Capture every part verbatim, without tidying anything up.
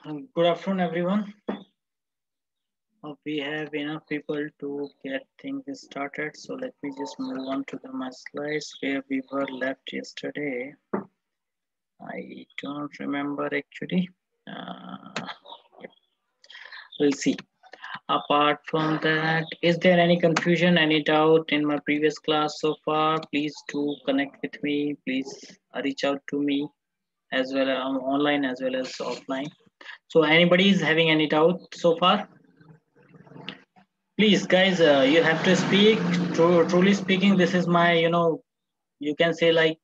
Um, Good afternoon, everyone. Uh, We have enough people to get things started, so let me just move on to the, my slides where we were left yesterday. I don't remember actually. Uh, we'll see. Apart from that, is there any confusion, any doubt in my previous class so far? Please do connect with me. Please uh, reach out to me as well um, online as well as offline. So, anybody is having any doubt so far? Please, guys, uh, you have to speak. True, truly speaking, this is my, you know, you can say like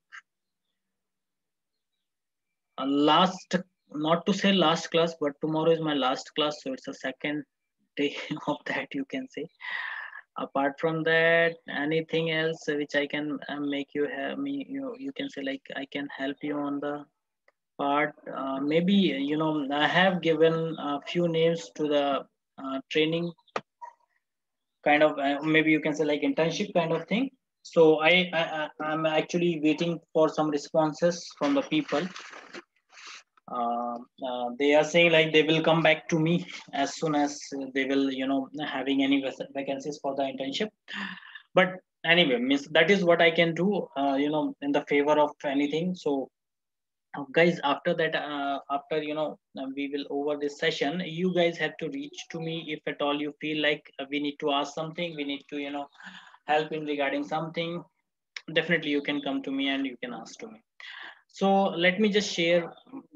uh, last, not to say last class, but tomorrow is my last class, so it's a second day of that, you can say. Apart from that, anything else which I can uh, make you have me, you you can say like I can help you on the part. Uh, maybe you know I have given a few names to the uh, training kind of uh, maybe you can say like internship kind of thing. So I, I I- I'm actually waiting for some responses from the people. Uh, uh, they are saying like they will come back to me as soon as they will you know having any vac- vacancies for the internship. But anyway, miss that is what I can do. Uh, you know in the favor of anything. So uh, guys, after that, uh, after you know uh, we will over this session, you guys have to reach to me if at all you feel like uh, we need to ask something, we need to you know help in regarding something. Definitely you can come to me and you can ask to me. So let me just share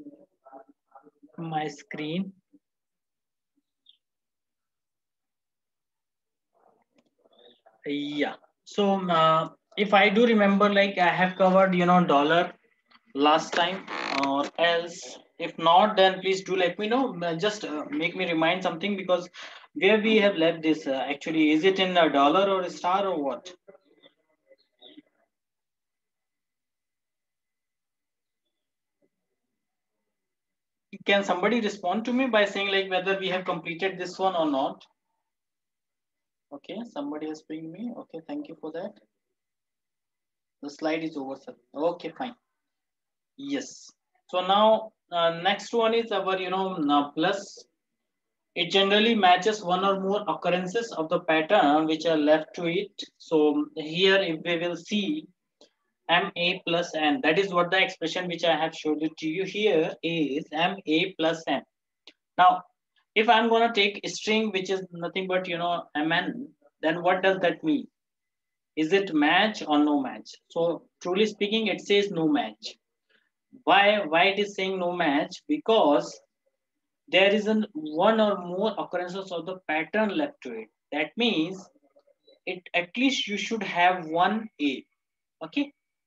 my screen. Yeah. So uh, if I do remember, like I have covered you know dollar last time, or else if not, then please do let me know. Uh, just uh, make me remind something, because where we have left this, uh, actually is it in a dollar or a star or what? Can somebody respond to me by saying like whether we have completed this one or not? Okay, somebody has pinged me. Okay, thank you for that. The slide is over, sir. Okay, fine. Yes. So now uh, next one is our you know uh, plus. It generally matches one or more occurrences of the pattern which are left to it. So here if we will see M A plus N, that is what the expression which I have showed it to you here is M A plus N. Now, if I'm going to take a string which is nothing but you know M N, then what does that mean? Is it match or no match? So truly speaking, it says no match. Why? Why it is saying no match? Because there is an one or more occurrences of the pattern left to it. That means it at least you should have one A. Okay.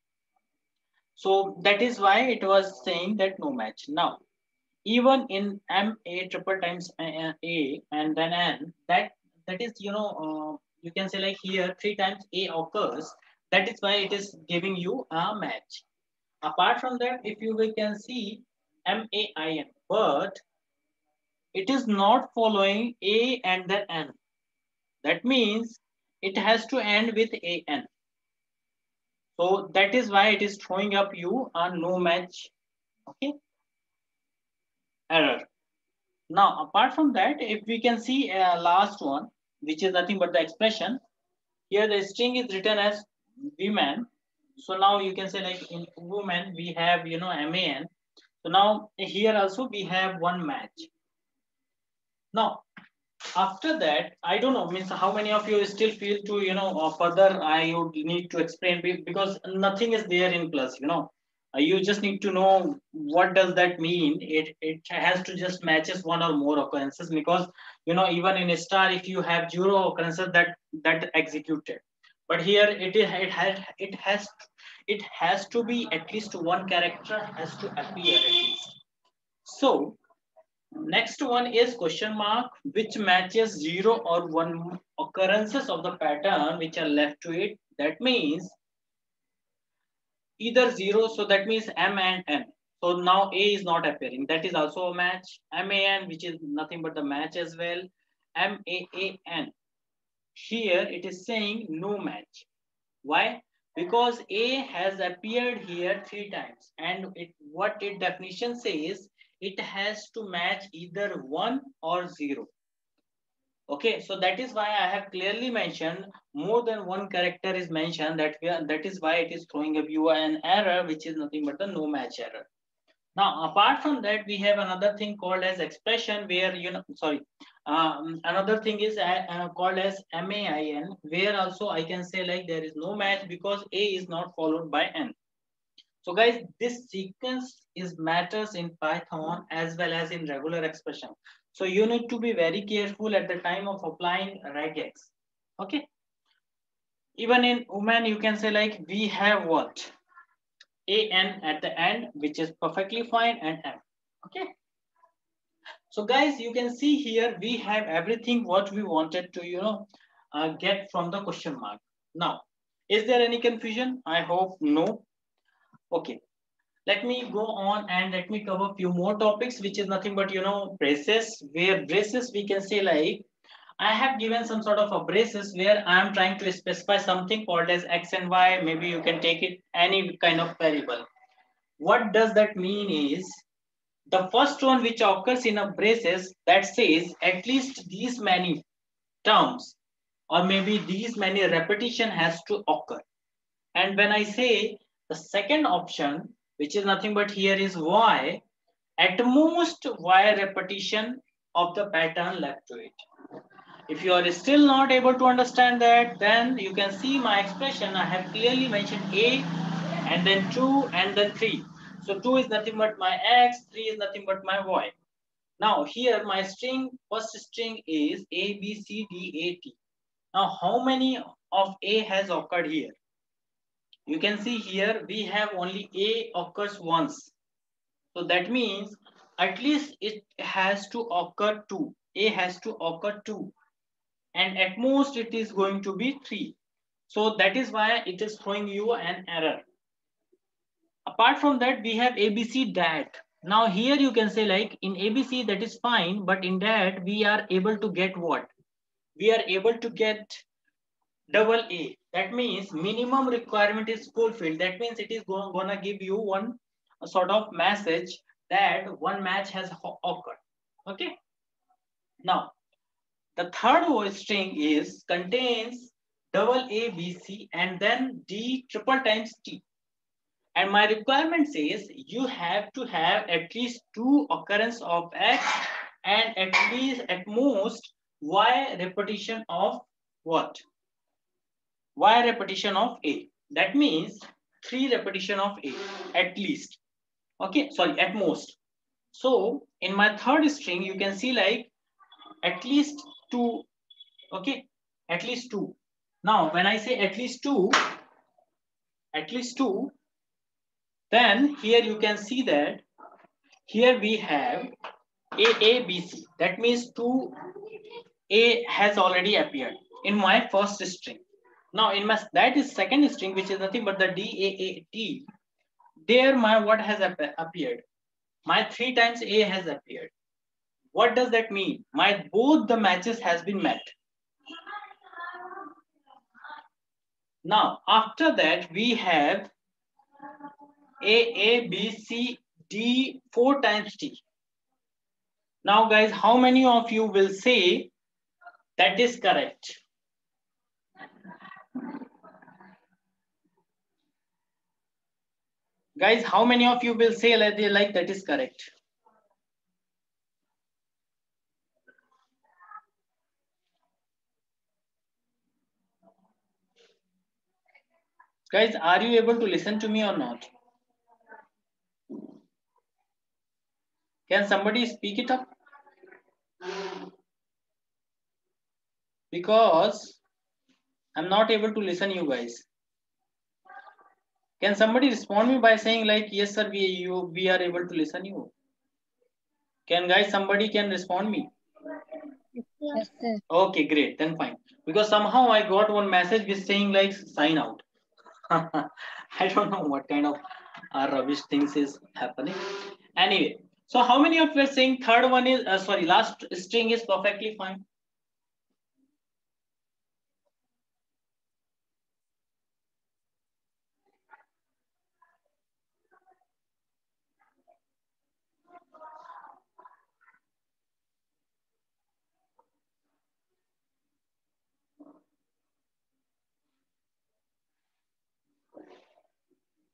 So that is why it was saying that no match. Now, even in M A triple times A and then N, that that is you know uh, you can say like here three times A occurs. That is why it is giving you a match. Apart from that, if you will can see M A I N, but it is not following A and then N. That means it has to end with A N. So that is why it is throwing up you a no match, okay, error. Now, apart from that, if we can see a last one, which is nothing but the expression, here the string is written as women. So now you can say like in woman, we have, you know, M A N. So now here also we have one match. Now, after that, I don't know, means how many of you still feel to, you know, uh, further I would need to explain, because nothing is there in plus, you know. Uh, you just need to know what does that mean. It it has to just matches one or more occurrences, because you know even in a star, if you have zero occurrences, that that executed. But here it is it has it has it has to be at least one character has to appear at least. So next one is question mark, which matches zero or one occurrences of the pattern which are left to it. That means either zero, so that means M and N. So now A is not appearing. That is also a match. M A N, which is nothing but the match as well. M A A N. Here it is saying no match. Why? Because A has appeared here three times, and it what its definition says, it has to match either one or zero. Okay, so that is why I have clearly mentioned more than one character is mentioned, that we are, that is why it is throwing up you an error, which is nothing but the no match error. Now, apart from that, we have another thing called as expression, where, you know, sorry, um, another thing is uh, uh, called as MAIN, where also I can say like there is no match because A is not followed by N. So guys, this sequence is matters in Python as well as in regular expression. So you need to be very careful at the time of applying regex. Okay. Even in women, you can say like we have what? A N at the end, which is perfectly fine, and M. Okay. So guys, you can see here we have everything what we wanted to, you know, uh, get from the question mark. Now, is there any confusion? I hope no. Okay. Let me go on and let me cover a few more topics, which is nothing but, you know, braces, where braces we can say like, I have given some sort of a braces where I am trying to specify something called as X and Y. Maybe you can take it any kind of variable. What does that mean is, the first one which occurs in a braces that says at least these many terms or maybe these many repetition has to occur. And when I say the second option, which is nothing but here is Y, at most Y repetition of the pattern left to it. If you are still not able to understand that, then you can see my expression. I have clearly mentioned A and then two and then three. So two is nothing but my X, three is nothing but my Y. Now here my string, first string is A, B, C, D, A, T. Now how many of A has occurred here? You can see here we have only A occurs once. So that means at least it has to occur two. A has to occur two. And at most it is going to be three. So that is why it is throwing you an error. Apart from that, we have A B C D A T. Now here you can say like in A B C that is fine, but in D A T we are able to get what? We are able to get double A. That means minimum requirement is fulfilled. That means it is going, gonna give you one sort of message that one match has occurred. Okay. Now the third string is contains double A, B, C, and then D triple times T. And my requirement says you have to have at least two occurrence of X and at least at most Y repetition of what? Y repetition of A. That means three repetition of A at least. Okay, sorry, at most. So in my third string, you can see like at least two. Okay, at least two. Now, when I say at least two, at least two, then here you can see that here we have A, A, B, C. That means two A has already appeared in my first string. Now, in my that is second string, which is nothing but the D, A, A, T. There, my what has appeared? My three times A has appeared. What does that mean? My both the matches has been met. Now, after that, we have A, A, B, C, D, four times T. Now, guys, how many of you will say that is correct? Guys, how many of you will say like, like that is correct? Guys, are you able to listen to me or not? Can somebody speak it up? Because I'm not able to listen you guys. Can somebody respond me by saying like, yes, sir, we, you, we are able to listen you? Can guys, somebody can respond me? Yes, sir. Okay, great, then fine. Because somehow I got one message with saying like, sign out. I don't know what kind of uh, rubbish things is happening. Anyway, so how many of you are saying third one is, uh, sorry, last string is perfectly fine?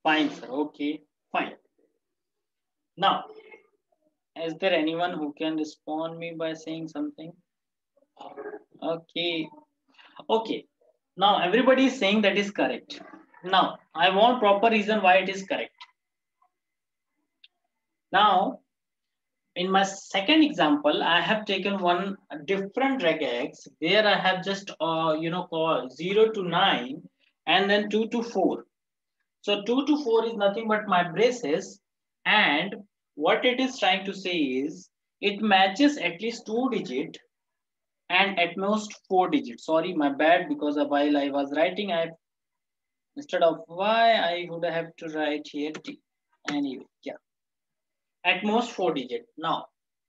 Fine, sir. Okay, fine. Now, is there anyone who can respond me by saying something? Okay. Okay. Now everybody is saying that is correct. Now I want proper reason why it is correct. Now in my second example, I have taken one different regex where I have just uh, you know called zero to nine and then two to four. So two to four is nothing but my braces, and what it is trying to say is it matches at least two digit and at most four digits. Sorry, my bad, because while I was writing, I instead of Y, I would have to write here T. Anyway, yeah, at most four digit. Now,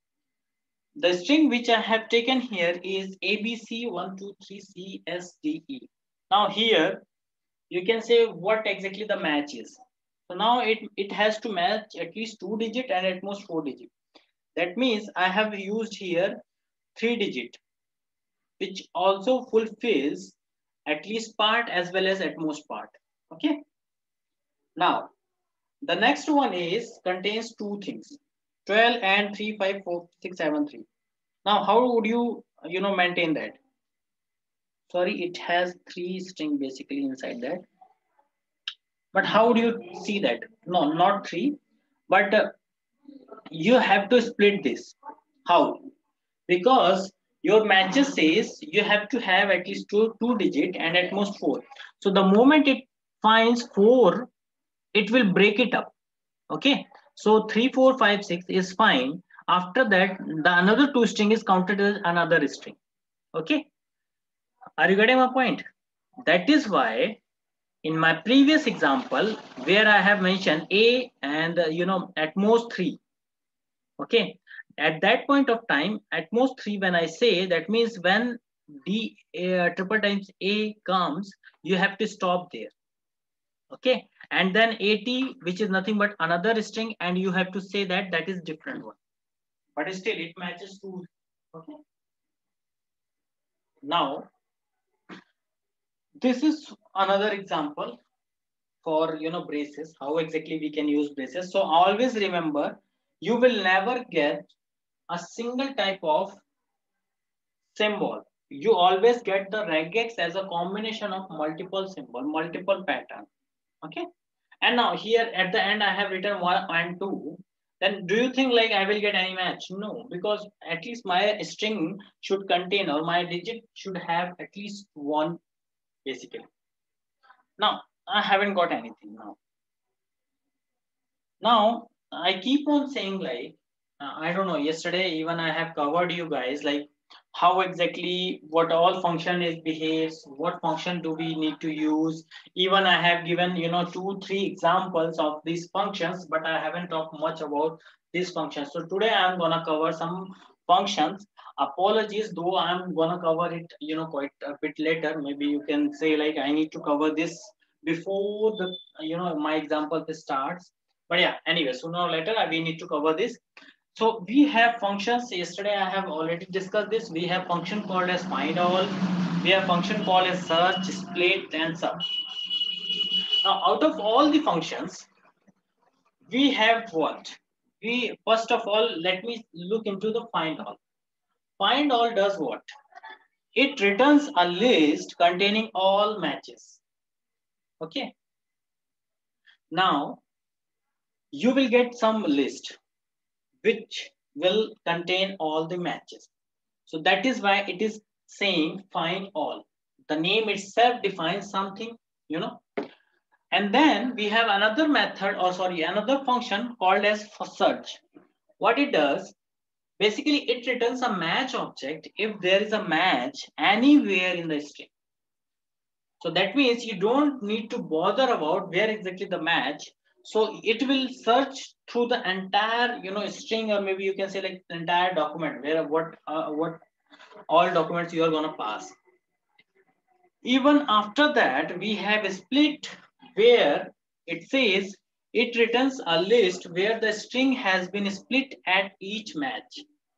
the string which I have taken here is A B C one two three C S D E. Now here you can say what exactly the match is. So now it, it has to match at least two digit and at most four digit. That means I have used here three digit, which also fulfills at least part as well as at most part. Okay. Now, the next one is contains two things, twelve and three five four six seven three. Now, how would you, you know, maintain that? Sorry, it has three string basically inside that. But how do you see that? No, not three, but uh, you have to split this. How? Because your matches says you have to have at least two, two digit and at most four. So the moment it finds four, it will break it up. Okay, so three, four, five, six is fine. After that, the another two string is counted as another string. Okay, are you getting my point? That is why in my previous example, where I have mentioned A and uh, you know at most three. Okay, at that point of time, at most three, when I say that means when D uh, triple times A comes, you have to stop there. Okay, and then at, which is nothing but another string, and you have to say that that is different one, but still it matches to. Okay, now this is another example for you know braces, how exactly we can use braces. So always remember, you will never get a single type of symbol. You always get the regex as a combination of multiple symbol, multiple pattern. Okay, and now here at the end I have written one and two. Then do you think like I will get any match? No, because at least my string should contain, or my digit should have at least one basically. Now I haven't got anything now. Now I keep on saying like uh, I don't know. Yesterday even I have covered you guys like how exactly what all function is behaves, what function do we need to use. Even I have given you know two three examples of these functions, but I haven't talked much about these functions. So today I'm gonna cover some functions. Apologies though, I'm gonna cover it you know quite a bit later. Maybe you can say like I need to cover this before the you know my example starts. But yeah, anyway, sooner or later we need to cover this. So we have functions. Yesterday I have already discussed this. We have function called as find all. We have function called as search, split, and sum. Now, out of all the functions, we have what? We first of all let me look into the find all. Find all does what? It returns a list containing all matches. Okay. Now you will get some list which will contain all the matches. So that is why it is saying find all. The name itself defines something, you know. And then we have another method, or sorry, another function called as search. What it does, basically it returns a match object if there is a match anywhere in the string. So that means you don't need to bother about where exactly the match. So it will search through the entire, you know, string, or maybe you can say like the entire document where what uh, what all documents you are going to pass. Even after that, we have a split where it says it returns a list where the string has been split at each match.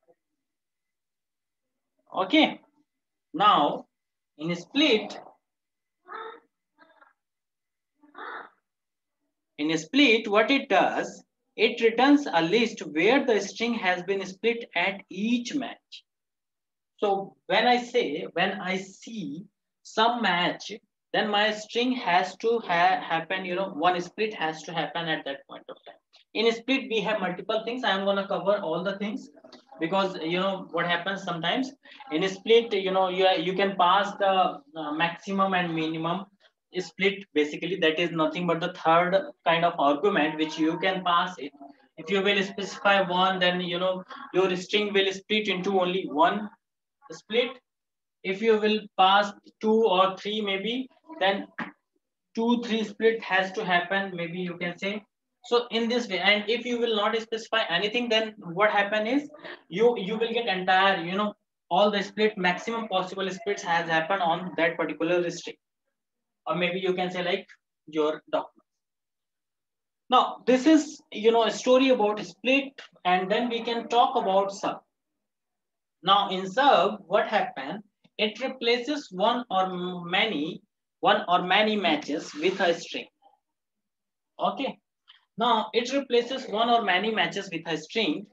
Okay. Now, in split, In a split, what it does, it returns a list where the string has been split at each match. So when I say, when I see some match, then my string has to ha- happen, you know, one split has to happen at that point of time. In a split, we have multiple things. I'm going to cover all the things because, you know, what happens sometimes in a split, you know, you, you can pass the uh, maximum and minimum split. Basically, that is nothing but the third kind of argument which you can pass it. If you will specify one, then, you know, your string will split into only one split. If you will pass two or three maybe, then two three split has to happen, maybe you can say. So in this way, and if you will not specify anything, then what happen is you you will get entire, you know, all the split, maximum possible splits has happened on that particular string, or maybe you can say like your document. Now this is, you know, a story about split, and then we can talk about sub. Now in sub, what happened? It replaces one or many, one or many matches with a string. Okay. Now it replaces one or many matches with a string.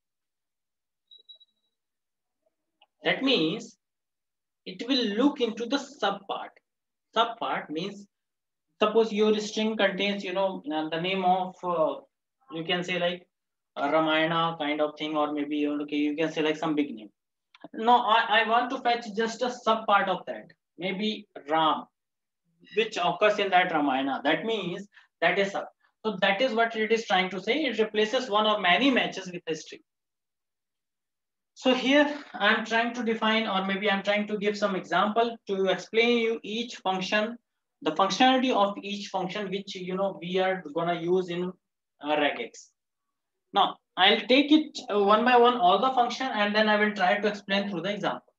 That means it will look into the sub part. Sub part means, suppose your string contains, you know, the name of, uh, you can say like a Ramayana kind of thing, or maybe, okay, you can say like some big name. No, I, I want to fetch just a sub part of that. Maybe Ram, which occurs in that Ramayana. That means that is sub. So that is what it is trying to say. It replaces one or many matches with a string. So here I'm trying to define, or maybe I'm trying to give some example to explain you each function, the functionality of each function, which, you know, we are gonna use in uh, regex. Now I'll take it uh, one by one, all the function, and then I will try to explain through the example.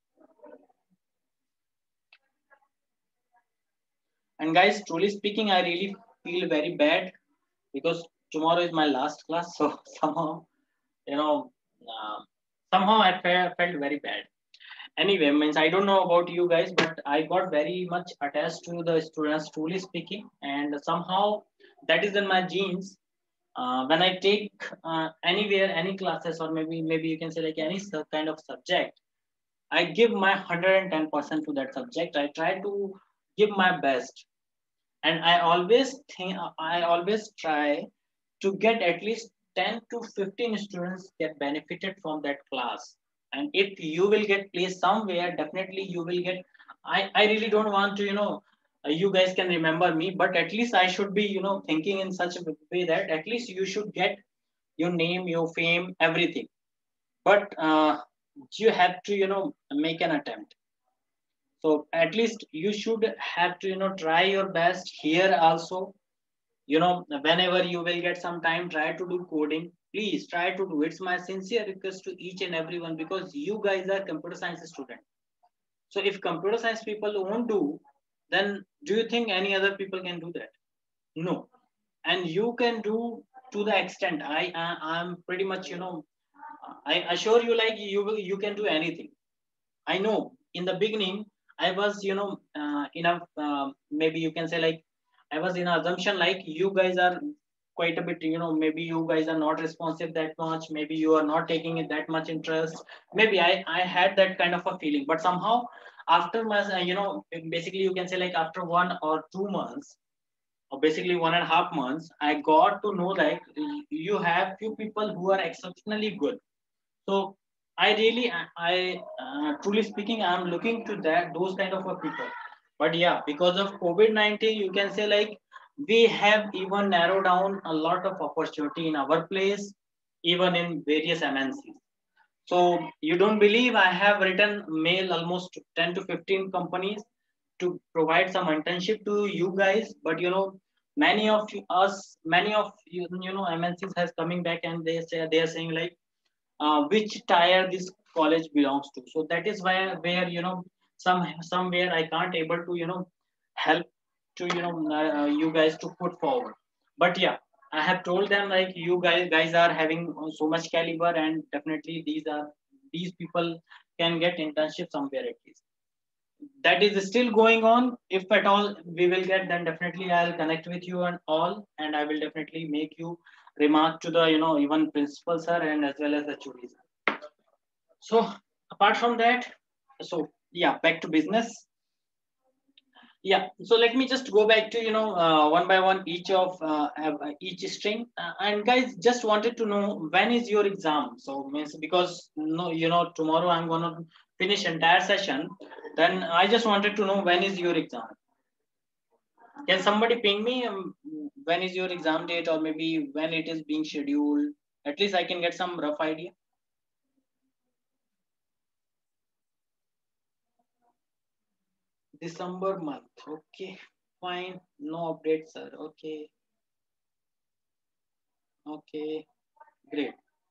And guys, truly speaking, I really feel very bad because tomorrow is my last class. So somehow, you know, uh, somehow I fe- felt very bad. Anyway, means I don't know about you guys, but I got very much attached to the students, truly speaking, and somehow that is in my genes. Uh, when I take uh, anywhere, any classes, or maybe maybe you can say like any kind of subject, I give my one hundred ten percent to that subject. I try to give my best, and I always think, I always try to get at least ten to fifteen students get benefited from that class. And if you will get placed somewhere, definitely you will get, i i really don't want to, you know, uh, you guys can remember me, but at least I should be, you know, thinking in such a way that at least you should get your name, your fame, everything. But uh, you have to, you know, make an attempt. So at least you should have to, you know, try your best here also. You know, whenever you will get some time, try to do coding. Please try to do. It's my sincere request to each and everyone, because you guys are computer science student. So if computer science people won't do, then do you think any other people can do that? No. And you can do to the extent. I, I I'm pretty much, you know, I assure you, like you will, you can do anything. I know in the beginning, I was, you know, uh, in a, uh, maybe you can say like, I was in an assumption like you guys are quite a bit, you know, maybe you guys are not responsive that much. Maybe you are not taking it that much interest. Maybe I, I had that kind of a feeling, but somehow after my, uh, you know, basically you can say like after one or two months, or basically one and a half months, I got to know like you have few people who are exceptionally good. So I really, I uh, truly speaking, I'm looking to that those kind of a people. But yeah, because of COVID nineteen, you can say like we have even narrowed down a lot of opportunity in our place, even in various M N Cs. So you don't believe I have written mail almost ten to fifteen companies to provide some internship to you guys. But you know, many of us, many of you, you know, M N Cs has coming back and they say they are saying like uh, which tier this college belongs to. So that is why where, you know, some somewhere I can't able to, you know, help to, you know, uh, you guys to put forward. But yeah, I have told them like you guys guys are having so much caliber, and definitely these are these people can get internship somewhere at least. that is still going on. If at all we will get, then definitely I'll connect with you and all, and I will definitely make you remark to the, you know, even principal sir and as well as the Chudi sir. So apart from that, so yeah, back to business. Yeah, so let me just go back to, you know, uh, one by one each of uh, uh, each string. Uh, and guys, just wanted to know when is your exam. So means because no, you know, tomorrow I'm gonna finish entire session. Then I just wanted to know when is your exam. Can somebody ping me um, when is your exam date, or maybe when it is being scheduled? At least I can get some rough idea. December month. Okay, fine. No updates, sir. Okay, okay, great.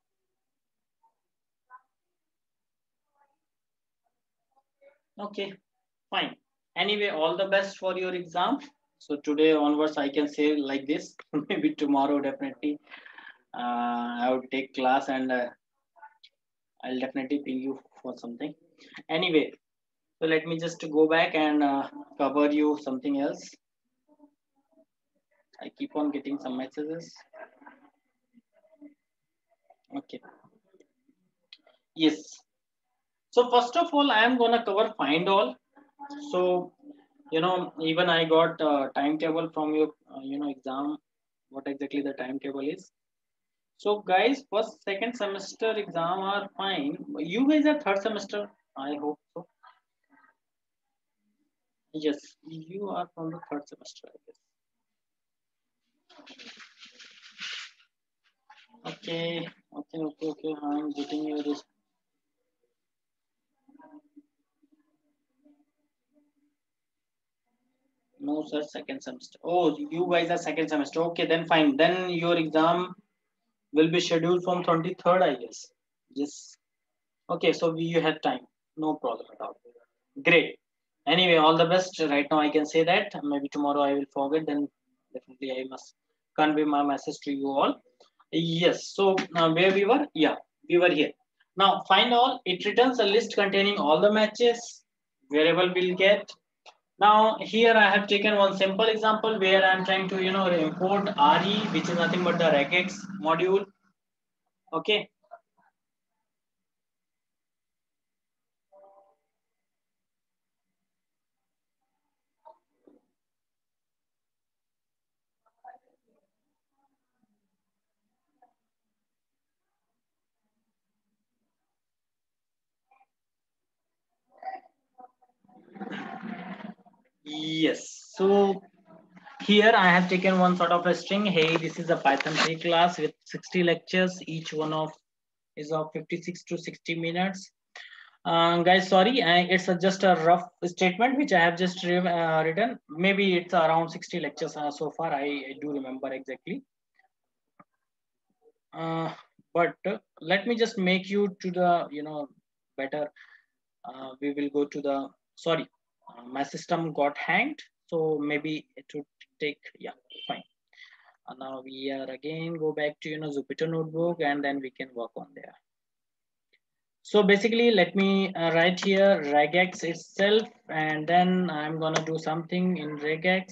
Okay, fine. Anyway, all the best for your exam. So today onwards, I can say like this. Maybe tomorrow, definitely, uh, I would take class and uh, I'll definitely ping you for something. Anyway, so let me just go back and uh, cover you something else. I keep on getting some messages. Okay. Yes. So first of all, I am gonna cover find all. So you know, even I got a timetable from your uh, you know exam. What exactly the timetable is? So guys, first, second semester exam are fine. You guys are third semester. I hope so. Yes, you are from the third semester, I guess. Okay, okay, okay, okay. I'm getting your this. No, sir, second semester. Oh, you guys are second semester. Okay, then fine. Then your exam will be scheduled from twenty-third, I guess. Yes. Okay, so we, you have time. No problem at all. Great. Anyway, all the best. Right now, I can say that. Maybe tomorrow I will forget. Then definitely I must convey my message to you all. Yes. So uh, where we were? Yeah, we were here. Now find all. It returns a list containing all the matches. Variable will get. Now here I have taken one simple example where I am trying to, you know, import R E, which is nothing but the regex module. Okay. Yes. So here I have taken one sort of a string. Hey, this is a Python three class with sixty lectures. Each one of is of fifty-six to sixty minutes. Uh, guys, sorry, uh, it's a, just a rough statement which I have just uh, written. Maybe it's around sixty lectures uh, so far. I, I do remember exactly. Uh, but uh, let me just make you to the, you know, better. Uh, we will go to the, sorry, uh, my system got hanged. So maybe it would take, yeah, fine. And now we are again go back to, you know, Jupyter Notebook, and then we can work on there. So basically, let me uh, write here regex itself, and then I'm gonna do something in regex.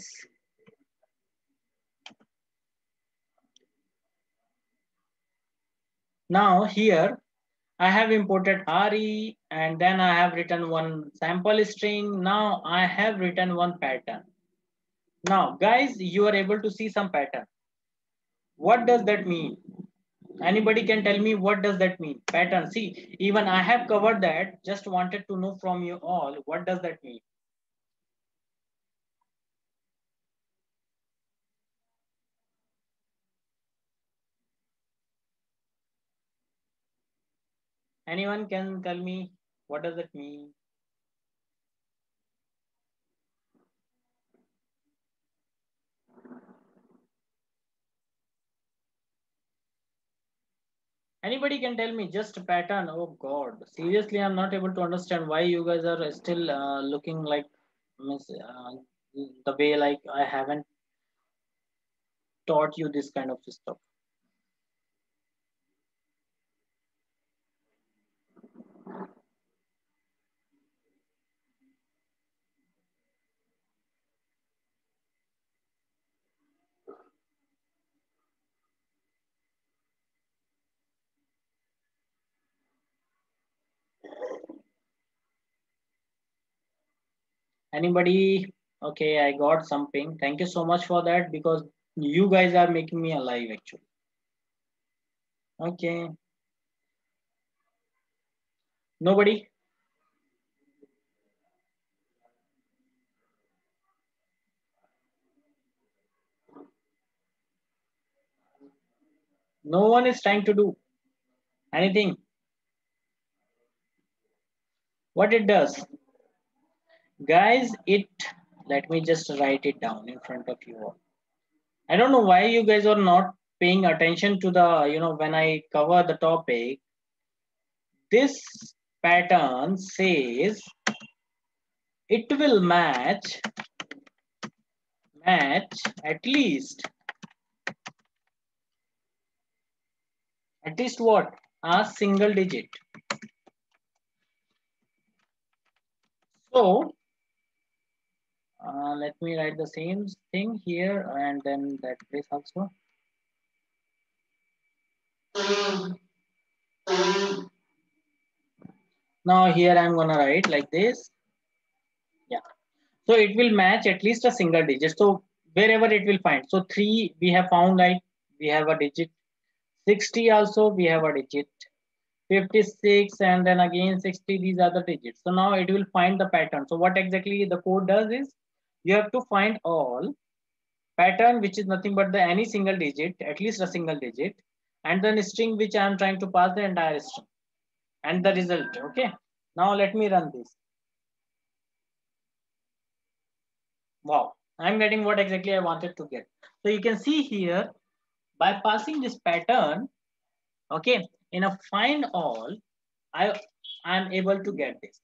Now here, I have imported R E, and then I have written one sample string. Now I have written one pattern. Now guys, you are able to see some pattern. What does that mean? Anybody can tell me what does that mean? Pattern. See, even I have covered that. Just wanted to know from you all, what does that mean? Anyone can tell me what does that mean? Anybody can tell me just a pattern. Oh God, seriously, I'm not able to understand why you guys are still uh, looking like miss, uh, the way like I haven't taught you this kind of stuff. Anybody? Okay, I got some ping. Thank you so much for that because you guys are making me alive actually. Okay. Nobody? No one is trying to do anything. What it does? Guys, it, let me just write it down in front of you all. I don't know why you guys are not paying attention to the, you know, when I cover the topic. This pattern says it will match, match at least, at least what? A single digit. So, uh, let me write the same thing here and then that place also. Now here I'm gonna write like this. Yeah. So it will match at least a single digit. So wherever it will find. So three we have found, like we have a digit. sixty also we have a digit. fifty-six and then again sixty, these are the digits. So now it will find the pattern. So what exactly the code does is you have to find all pattern which is nothing but the any single digit, at least a single digit, and then string which I am trying to pass the entire string and the result. Okay. Now let me run this. Wow, I'm getting what exactly I wanted to get. So you can see here by passing this pattern, okay, in a find all, I am able to get this.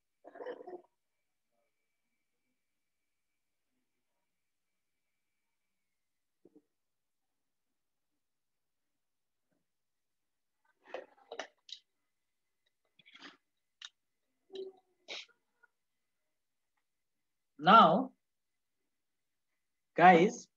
Now, guys,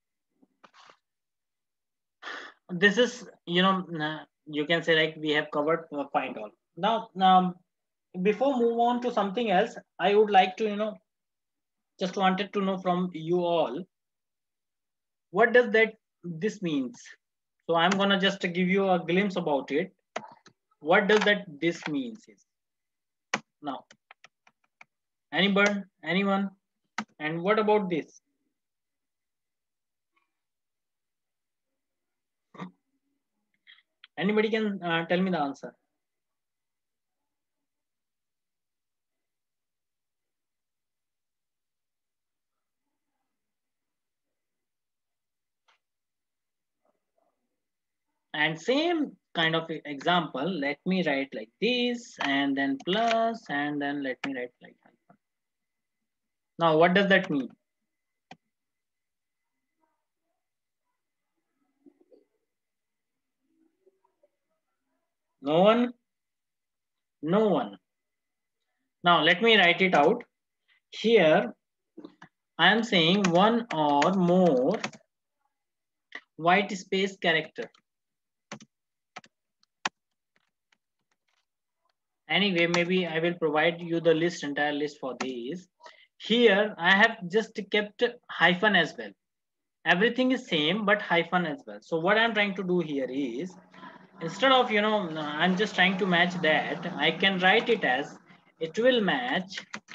this is, you know, you can say like we have covered uh, find all. Now, um, before move on to something else, I would like to, you know, just wanted to know from you all, what does that this means? So I'm gonna just give you a glimpse about it. What does that this means is now. Anyone? Anyone? And what about this? Anybody can uh, tell me the answer. And same kind of example, let me write like this and then plus and then let me write like hyphen. Now, what does that mean? No one? No one. Now, let me write it out. Here, I am saying one or more white space character. Anyway, maybe I will provide you the list, entire list for these. Here, I have just kept hyphen as well. Everything is same, but hyphen as well. So what I'm trying to do here is, instead of, you know, I'm just trying to match that, I can write it as, it will match,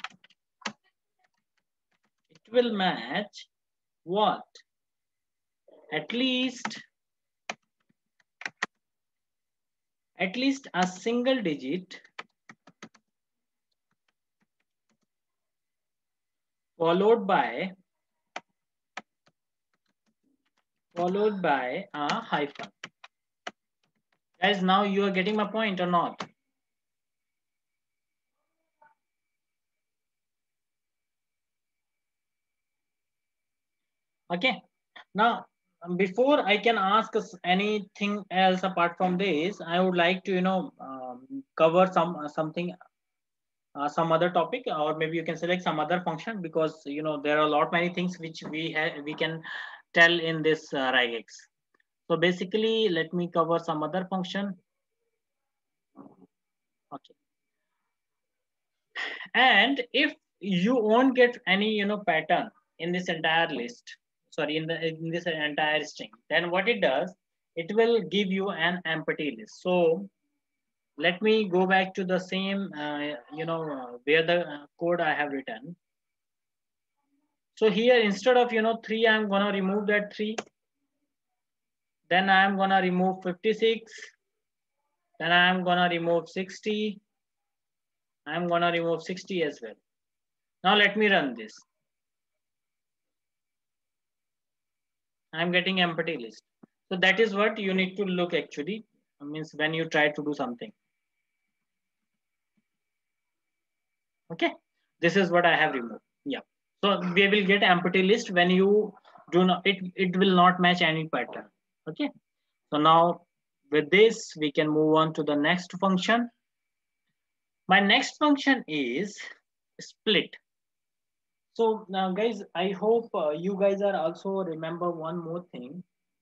it will match what? At least, at least a single digit followed by, followed by a hyphen. Guys, now you are getting my point or not? Okay. Now, before I can ask us anything else apart from this, I would like to, you know, um, cover some uh, something, uh, some other topic, or maybe you can select some other function, because you know there are a lot many things which we have we can tell in this uh, regex. So basically, let me cover some other function. Okay. And if you won't get any, you know, pattern in this entire list. Sorry, in the in this entire string. Then what it does, it will give you an empty list. So let me go back to the same, uh, you know, uh, where the uh, code I have written. So here, instead of, you know, three, I'm gonna remove that three. Then I'm gonna remove fifty-six. Then I'm gonna remove sixty. I'm gonna remove sixty as well. Now let me run this. I'm getting empty list. So that is what you need to look actually, means when you try to do something. Okay, this is what I have removed. Yeah. So we will get empty list when you do not, it, it will not match any pattern. Okay. So now with this, we can move on to the next function. My next function is split. So now guys, I hope uh, you guys are also remember one more thing.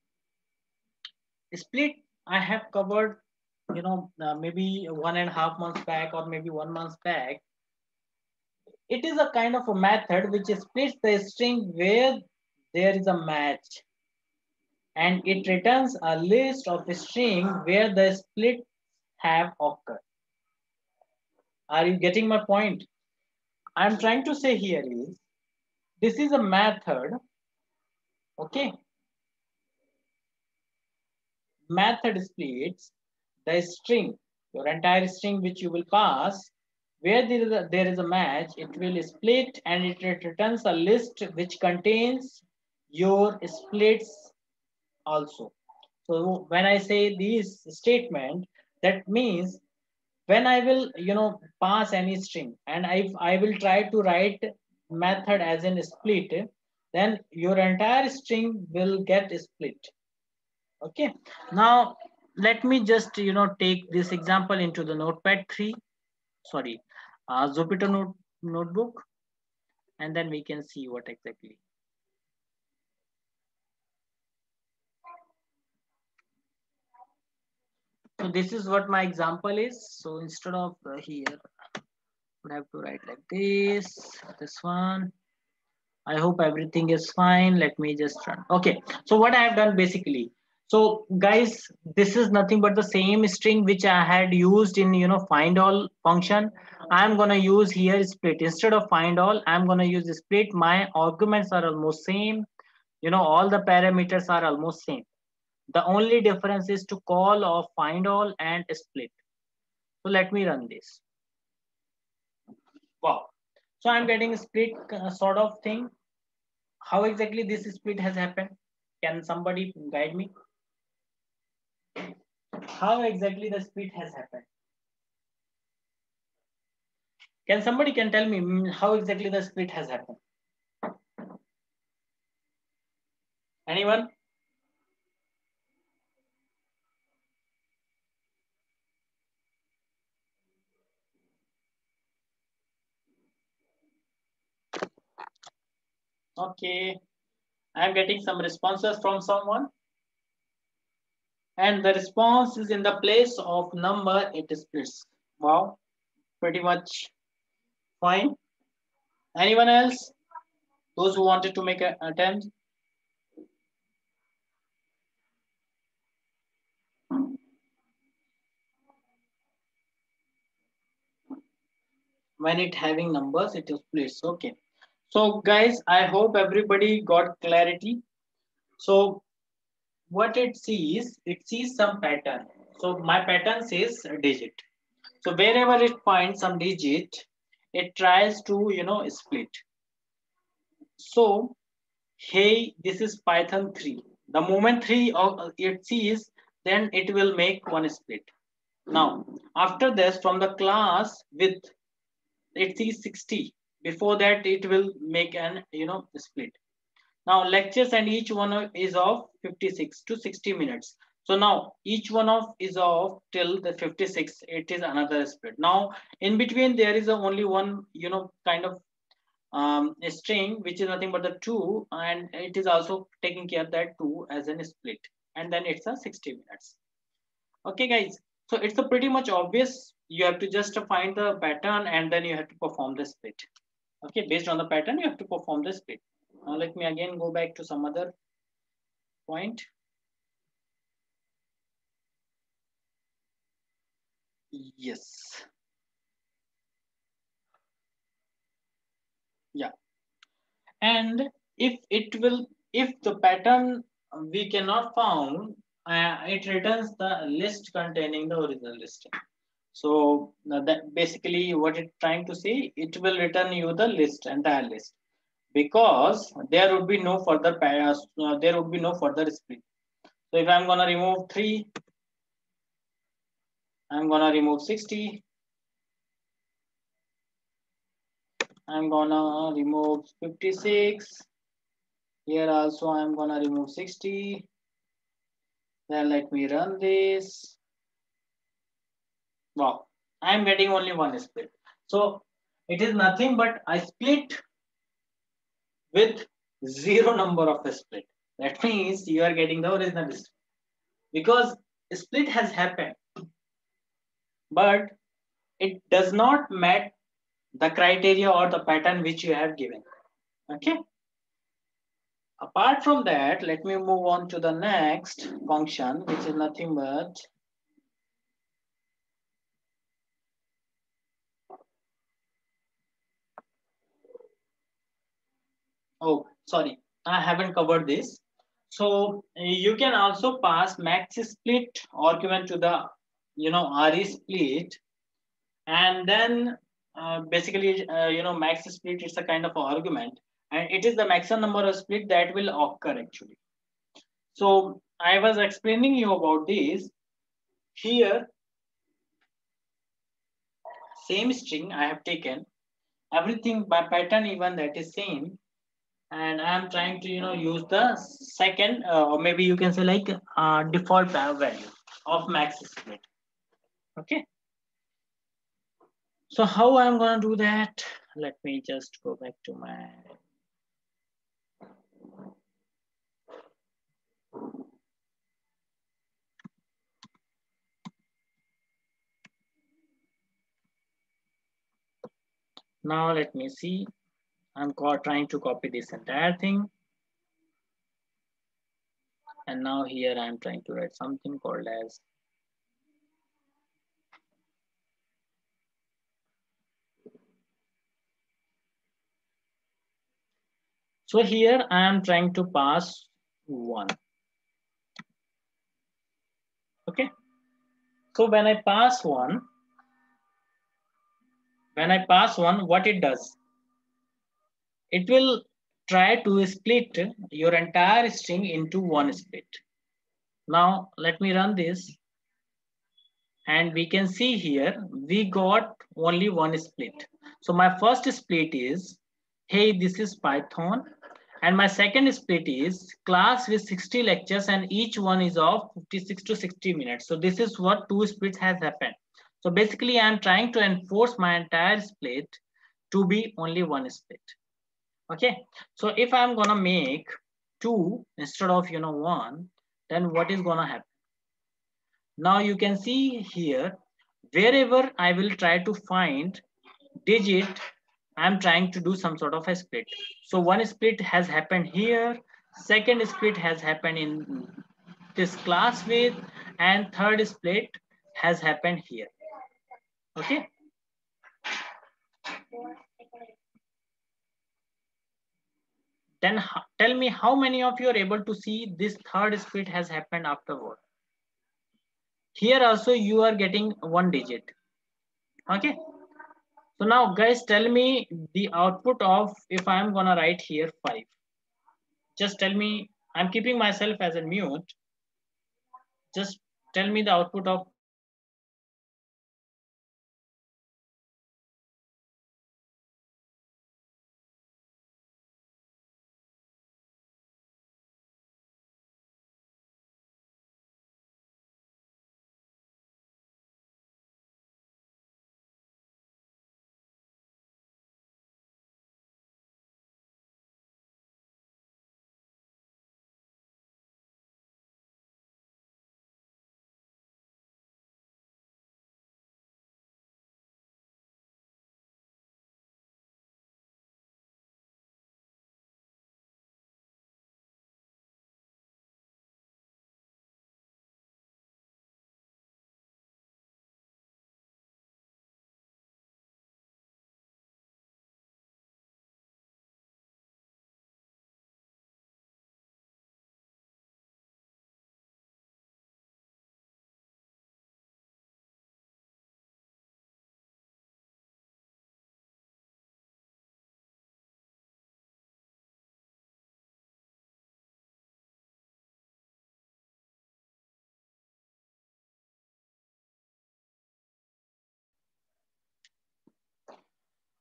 Split, I have covered, you know, uh, maybe one and a half months back or maybe one month back. It is a kind of a method which splits the string where there is a match, and it returns a list of a string where the split have occurred. Are you getting my point? I'm trying to say here is, this is a method, okay? Method splits the string, your entire string which you will pass, where there is a, there is a match, it will split and it returns a list which contains your splits also. So when I say this statement, that means when I will, you know, pass any string and if I will try to write method as in split, then your entire string will get split. Okay. Now let me just, you know, take this example into the notepad three, sorry, uh, Jupyter note, notebook, and then we can see what exactly. So this is what my example is. So instead of uh, here, I would have to write like this, this one. I hope everything is fine. Let me just run. Okay. So what I have done basically. So guys, this is nothing but the same string which I had used in, you know, find all function. I'm going to use here split. Instead of find all, I'm going to use split. My arguments are almost same. You know, all the parameters are almost same. The only difference is to call of find all and split. So let me run this. Wow. So I'm getting a split uh, sort of thing. How exactly this split has happened? Can somebody guide me? How exactly the split has happened? Can somebody can tell me mm, how exactly the split has happened? Anyone? Okay, I'm getting some responses from someone. And the response is in the place of number, it splits. Wow, pretty much fine. Anyone else? Those who wanted to make an attempt? When it having numbers, it splits. Okay. So guys, I hope everybody got clarity. So what it sees, it sees some pattern. So my pattern says digit. So wherever it finds some digit, it tries to, you know, split. So, hey, this is Python three. The moment three it sees, then it will make one split. Now, after this, from the class with it sees sixty. Before that, it will make an, you know, split. Now lectures and each one is of fifty-six to sixty minutes. So now each one of is of till the fifty-six, it is another split. Now in between there is a only one, you know, kind of um, a string which is nothing but the two, and it is also taking care of that two as an split. And then it's a sixty minutes. Okay guys, so it's a pretty much obvious. You have to just find the pattern and then you have to perform the split. Okay, based on the pattern, you have to perform the split. Now let me again go back to some other point. Yes. Yeah. And if it will, if the pattern we cannot found, uh, it returns the list containing the original listing. So uh, that basically what it's trying to say, it will return you the list, entire list, because there would be no further pairs, uh, there would be no further split. So if I'm gonna remove three, I'm gonna remove sixty, I'm gonna remove fifty-six. Here also I'm gonna remove sixty. Then let me run this. Wow, I'm getting only one split. So it is nothing but I split with zero number of split. That means you are getting the original split because split has happened, but it does not match the criteria or the pattern which you have given. Okay. Apart from that, let me move on to the next function, which is nothing but oh, sorry, I haven't covered this. So you can also pass max split argument to the, you know, re split, and then uh, basically, uh, you know, max split is a kind of argument, and it is the maximum number of split that will occur actually. So I was explaining you about this here. Same string I have taken, everything by pattern even that is same, and I'm trying to, you know, use the second uh, or maybe you can say like uh, default value of max split. Okay, so how I'm gonna do that, let me just go back to my now let me see, I'm trying to copy this entire thing, and now here I'm trying to write something called as so here I am trying to pass one. Okay, so when I pass one, when I pass one, what it does, it will try to split your entire string into one split. Now let me run this, and we can see here we got only one split. So my first split is, hey, this is Python, and my second split is class with sixty lectures and each one is of fifty-six to sixty minutes. So this is what two splits has happened. So basically I'm trying to enforce my entire split to be only one split. Okay, so if I'm gonna make two instead of, you know, one, then what is gonna happen? Now you can see here, wherever I will try to find digit, I'm trying to do some sort of a split. So one split has happened here, second split has happened in this class with, and third split has happened here. Okay. Then tell me how many of you are able to see this third split has happened afterward. Here also you are getting one digit. Okay. So now guys, tell me the output of, if I'm gonna write here five. Just tell me, I'm keeping myself as a mute. Just tell me the output of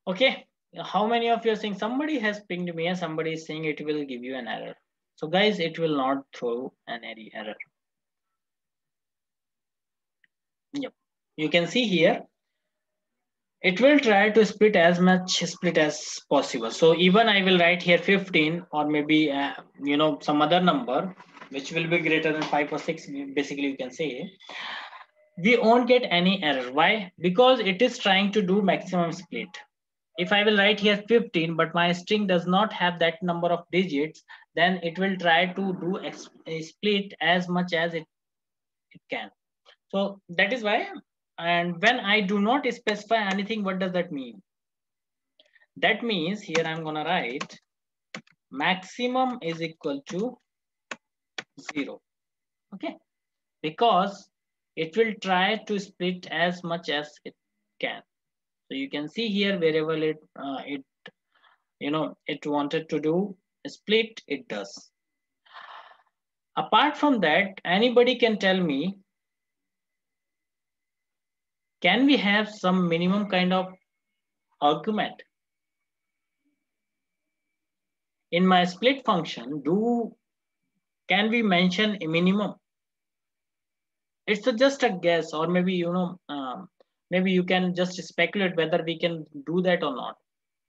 Okay, how many of you are saying somebody has pinged me and somebody is saying it will give you an error? So guys, it will not throw an error. Yep, you can see here it will try to split as much split as possible. So even I will write here fifteen or maybe uh, you know some other number which will be greater than five or six, basically you can say we won't get any error. Why? Because it is trying to do maximum split. If I will write here fifteen but my string does not have that number of digits, then it will try to do a split as much as it, it can. So that is why, and when I do not specify anything, what does that mean? That means here I'm gonna write maximum is equal to zero. Okay, because it will try to split as much as it can. So you can see here wherever it uh, it you know it wanted to do a split, it does. Apart from that, anybody can tell me, can we have some minimum kind of argument in my split function? Do can we mention a minimum? It's a, just a guess, or maybe you know um, maybe you can just speculate whether we can do that or not.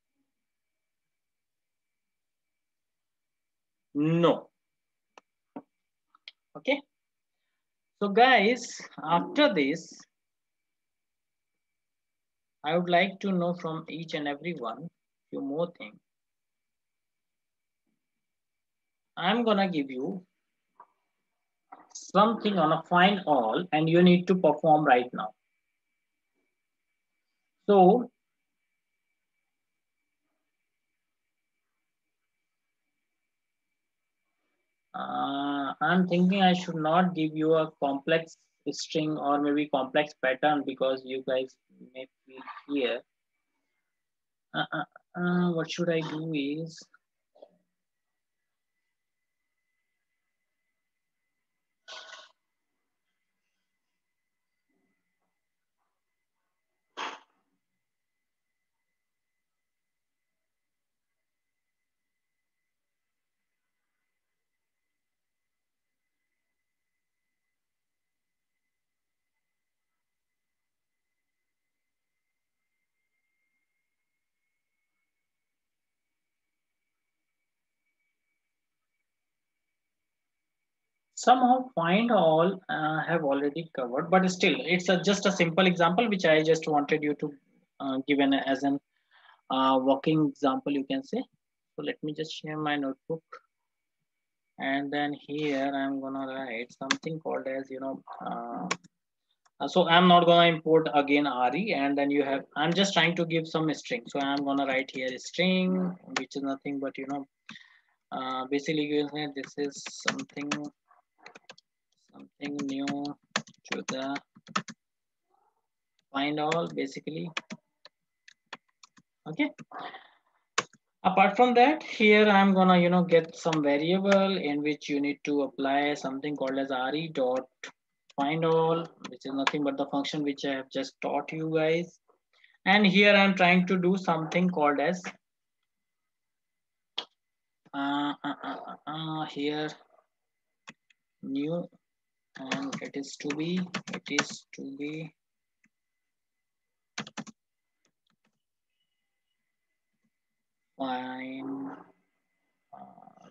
No. Okay, so guys, after this I would like to know from each and every one few more things. I'm gonna give you something on a find all and you need to perform right now. So uh, I'm thinking I should not give you a complex string or maybe complex pattern because you guys may feel here. Uh, uh, uh, what should I do is somehow find all uh, have already covered, but still it's a, just a simple example which I just wanted you to uh, give an as an uh, working example, you can say. So let me just share my notebook, and then here I'm gonna write something called as you know. Uh, so I'm not gonna import again re, and then you have. I'm just trying to give some string. So I'm gonna write here a string, which is nothing but you know. Uh, basically, you can say this is something something new to the find all basically. Okay. Apart from that, here I'm gonna you know get some variable in which you need to apply something called as re dot find all, which is nothing but the function which I have just taught you guys. And here I'm trying to do something called as uh, uh, uh, uh, here new, and it is to be it is to be fine. Uh,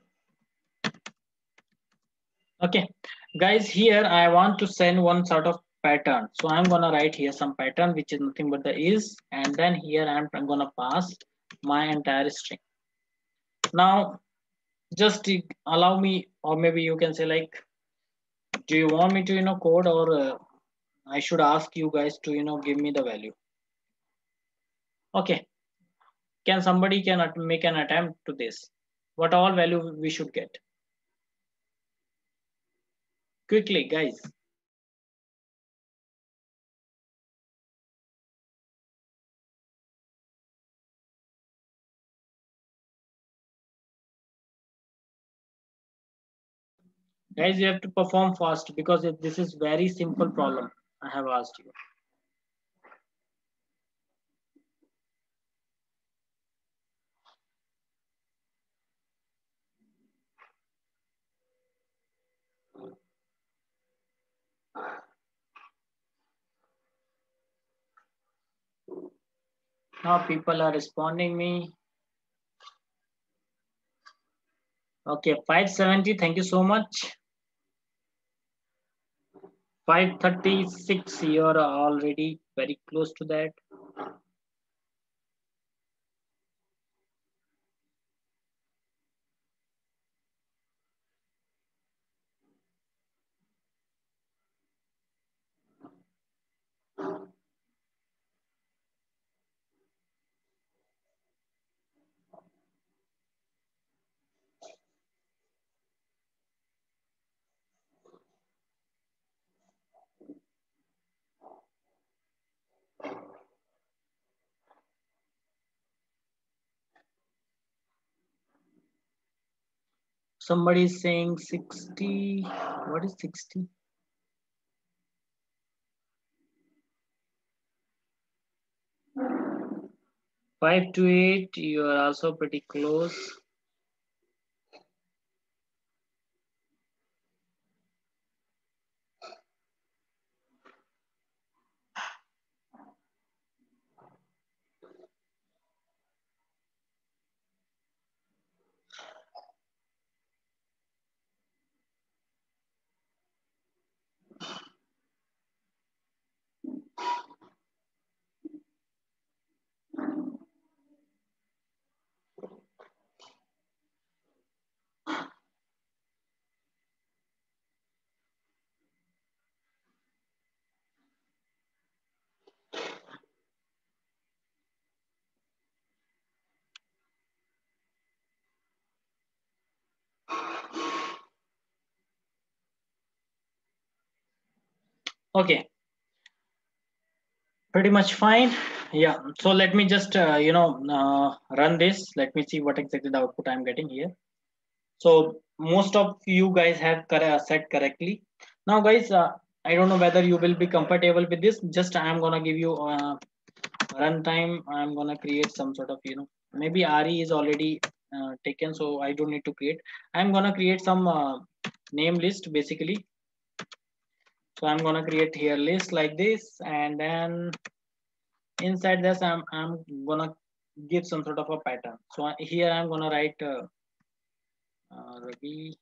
okay, guys, here I want to send one sort of pattern. So I'm gonna write here some pattern which is nothing but the is, and then here I'm, I'm gonna pass my entire string. Now just allow me, or maybe you can say like, do you want me to you know code, or uh, I should ask you guys to you know give me the value? Okay, can somebody can make an attempt to this? What all value we should get? Quickly, guys. Guys, you have to perform fast because this is very simple problem I have asked you. Now people are responding me. Okay, five seventy, thank you so much. five thirty-six, you're already very close to that. Somebody is saying sixty. What is sixty? five to eight, you are also pretty close. Okay, pretty much fine. Yeah, so let me just uh, you know uh, run this. Let me see what exactly the output I'm getting here. So most of you guys have cor- said correctly. Now guys, uh, I don't know whether you will be comfortable with this. Just I'm gonna give you uh, runtime. I'm gonna create some sort of, you know, maybe Ari is already uh, taken, so I don't need to create. I'm gonna create some uh, name list basically. So I'm gonna create here list like this, and then inside this I'm I'm gonna give some sort of a pattern. So I- here I'm gonna write uh, uh, Ravi.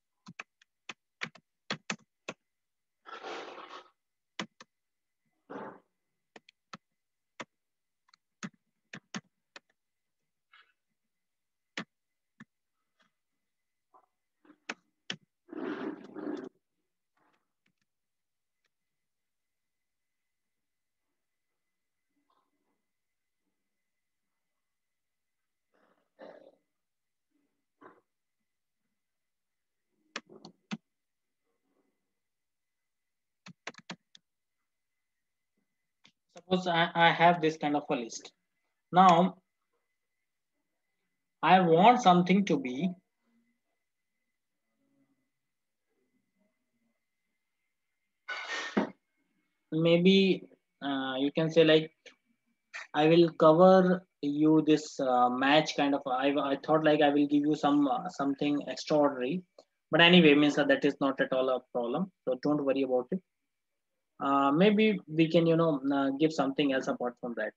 Suppose I, I have this kind of a list. Now I want something to be maybe uh, you can say like I will cover you this uh, match kind of. I, I thought like I will give you some uh, something extraordinary, but anyway, means that, that is not at all a problem. So don't worry about it. Uh, maybe we can, you know, uh, give something else apart from that.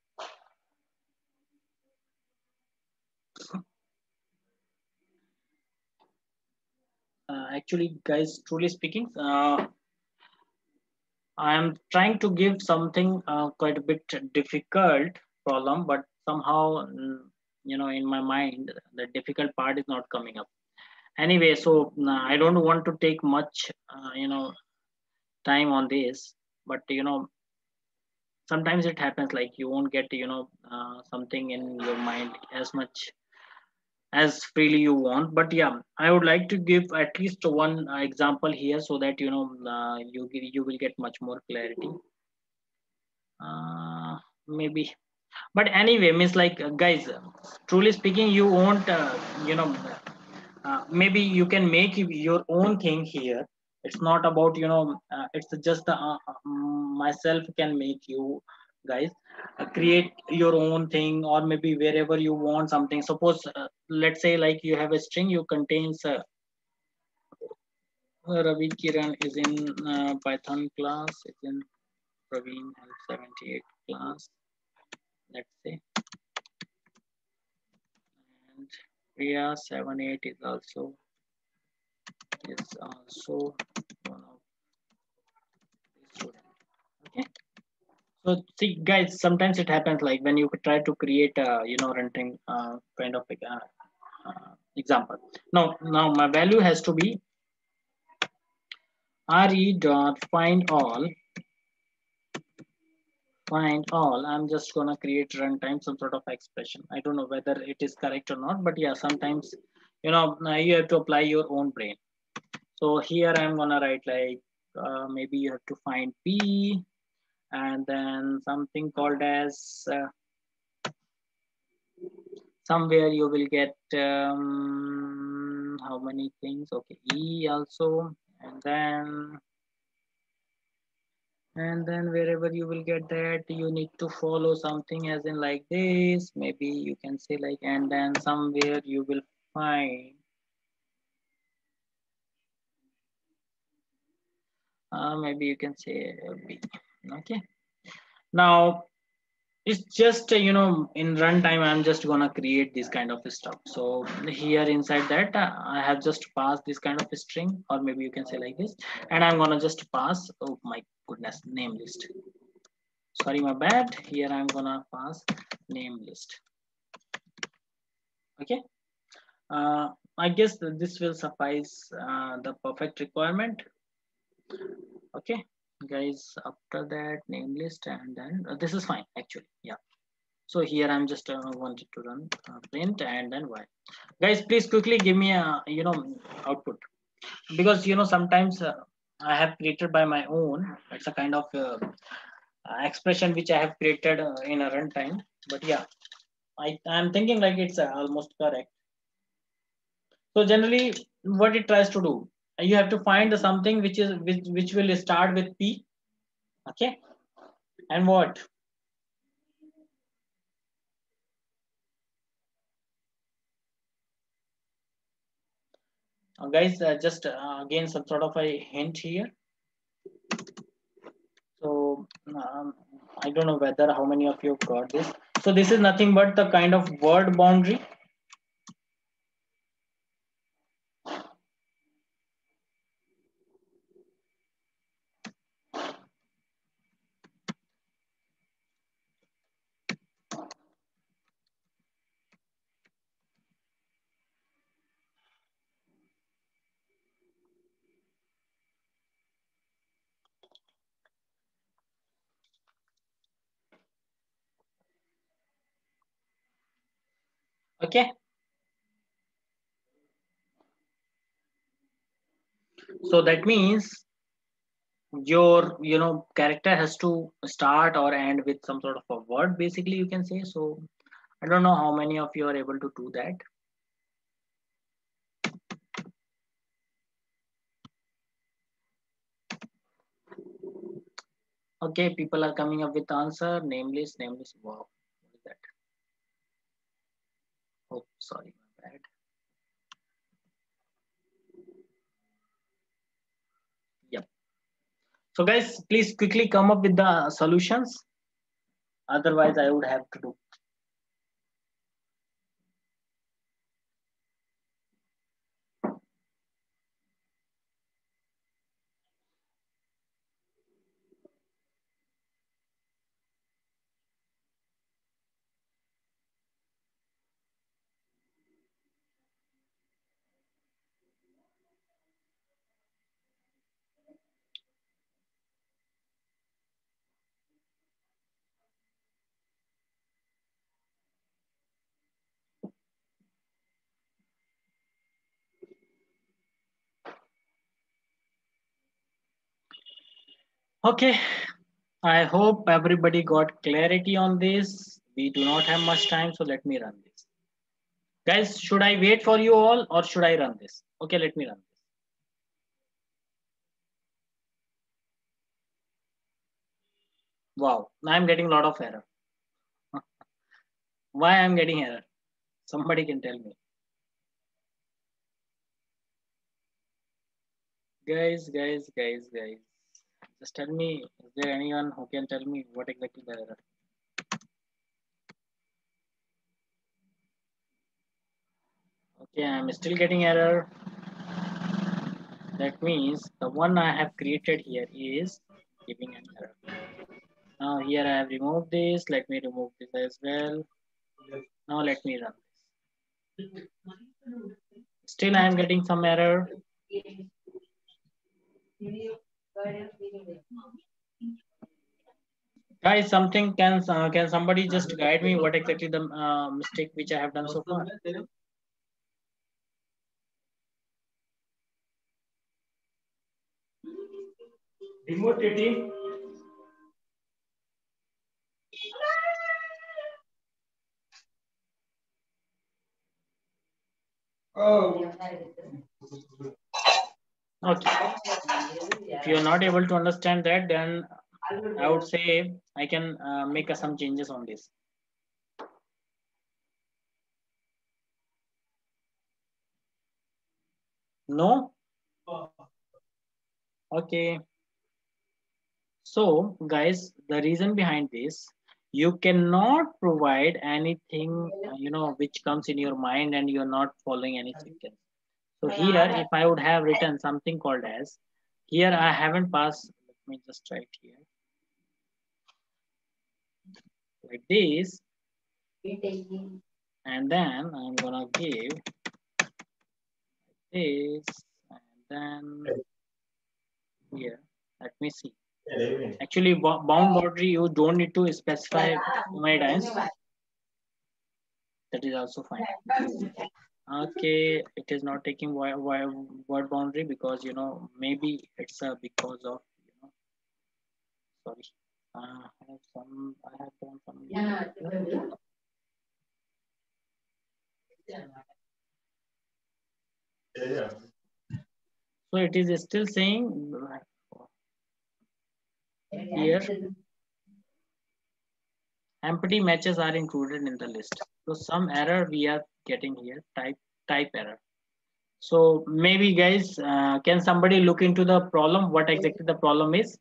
Uh, actually, guys, truly speaking, uh, I am trying to give something uh, quite a bit difficult problem, but somehow, mm, you know, in my mind, the difficult part is not coming up. Anyway, so uh, I don't want to take much, uh, you know, time on this, but you know, sometimes it happens like you won't get, you know, uh, something in your mind as much as freely you want. But yeah, I would like to give at least one uh, example here so that you know uh, you you will get much more clarity. Uh, maybe, but anyway, means like uh, guys, truly speaking, you won't, uh, you know, uh, maybe you can make your own thing here. It's not about, you know, uh, it's just uh, um, myself can make you guys uh, create your own thing, or maybe wherever you want something. Suppose uh, let's say like you have a string, you contains uh, Ravi Kiran is in uh, Python class, it's in Praveen seventy-eight class, let's say. and Priya seven eight is also is also one of the student. Okay. So see, guys, sometimes it happens like when you try to create a you know renting uh, kind of like, uh, uh, example. Now, now my value has to be re dot find all find all. I'm just gonna create runtime some sort of expression. I don't know whether it is correct or not, but yeah, sometimes you know uh, you have to apply your own brain. So here I'm gonna write like uh, maybe you have to find p and then something called as uh, somewhere you will get um, how many things. Okay, e also, and then and then wherever you will get that you need to follow something as in like this, maybe you can say like, and then somewhere you will find uh, maybe you can say b. Okay, now it's just uh, you know in runtime I'm just gonna create this kind of stuff. So here inside that uh, I have just passed this kind of a string, or maybe you can say like this, and I'm gonna just pass, oh my goodness, name list. Sorry, my bad. Here I'm gonna pass name list. Okay. uh, I guess that this will suffice uh, the perfect requirement. Okay, guys, after that name list, and then uh, this is fine actually. Yeah. So here I'm just uh, wanted to run uh, print and then why. Guys, please quickly give me a you know output, because you know sometimes uh, I have created by my own. It's a kind of uh, uh, expression which I have created uh, in a runtime. But yeah, I I'm thinking like it's uh, almost correct. So generally, what it tries to do, you have to find something which is which which will start with P. Okay, and what? Uh, guys, uh, just uh, again some sort of a hint here. So um, I don't know whether how many of you got this. So this is nothing but the kind of word boundary. Okay. So that means your you know character has to start or end with some sort of a word, basically you can say. So I don't know how many of you are able to do that. Okay, people are coming up with answer. Nameless, nameless. Wow, what is that? Oh, sorry, my bad. Yep. So guys, please quickly come up with the solutions. Otherwise, I would have to do. Okay, I hope everybody got clarity on this. We do not have much time, so let me run this. Guys, should I wait for you all or should I run this? Okay, let me run this. Wow, I'm getting a lot of error. Why I'm getting error? Somebody can tell me. Guys, guys, guys, guys. Just tell me, is there anyone who can tell me what exactly the error? Okay, I'm still getting error. That means the one I have created here is giving an error. Now here I have removed this. Let me remove this as well. Now let me run this. Still I am getting some error. Guys, something can uh, can somebody just guide me what exactly the uh, mistake which I have done so far? Remote it. Oh. Okay. If you are not able to understand that, then I would say I can uh, make uh, some changes on this. No? Okay. So, guys, the reason behind this, you cannot provide anything, uh, you know, which comes in your mind and you're not following any sequence. So here, if I would have written something called as, here I haven't passed, let me just write here, like this, and then I'm gonna give this, and then here, let me see. Actually, bound boundary, you don't need to specify how many times. That is also fine. Okay, it is not taking word boundary because, you know, maybe it's uh, because of, you know, sorry. Uh, I have some, I have done some. Yeah. So it is still saying here, empty matches are included in the list. So some error we are getting here, type type error. So maybe guys, uh, can somebody look into the problem? What exactly the problem is?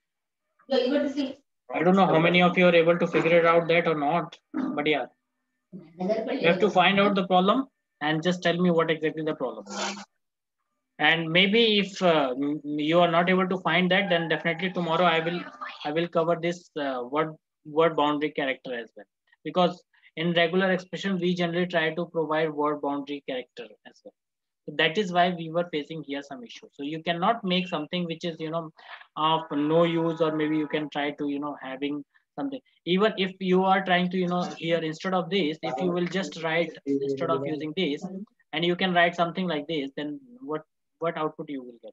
I don't know how many of you are able to figure it out that or not, but yeah, you have to find out the problem and just tell me what exactly the problem is. And maybe if uh, you are not able to find that, then definitely tomorrow I will I will cover this uh, word word boundary character as well, because in regular expression we generally try to provide word boundary character as well. So that is why we were facing here some issue. So you cannot make something which is, you know, of no use, or maybe you can try to, you know, having something. Even if you are trying to, you know, here instead of this, if you will just write instead of using this, and you can write something like this, then what what output you will get?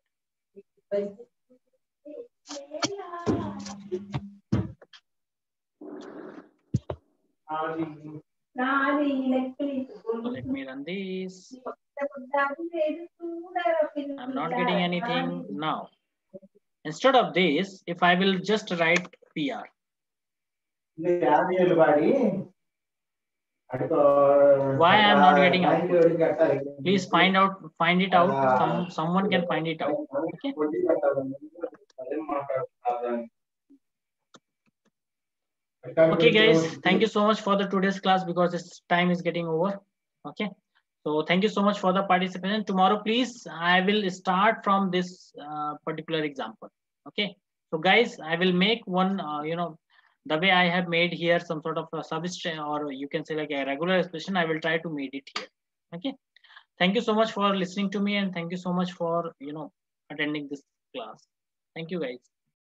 So let me run this. I'm not getting anything now. Instead of this, if I will just write P R. Why I'm not getting output? Please find out, find it out. Some someone can find it out. Okay. Okay, guys. Thank you so much for the today's class, because this time is getting over. Okay. So thank you so much for the participation. Tomorrow, please, I will start from this uh, particular example. Okay. So guys, I will make one, uh, you know, the way I have made here some sort of a substring, or you can say like a regular expression, I will try to make it here. Okay. Thank you so much for listening to me, and thank you so much for, you know, attending this class. Thank you, guys.